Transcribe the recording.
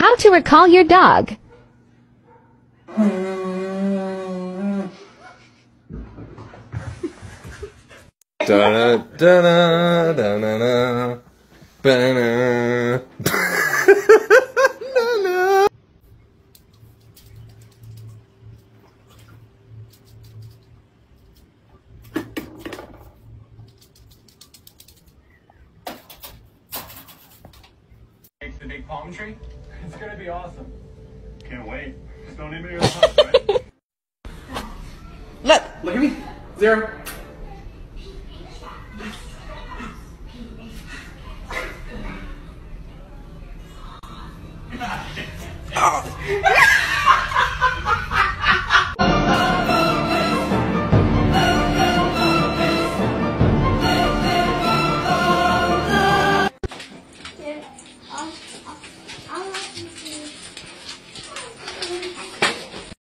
How to recall your dog. The big palm tree? It's gonna be awesome. Can't wait. Just don't need me to the house, right? Look at me. 0. Oh.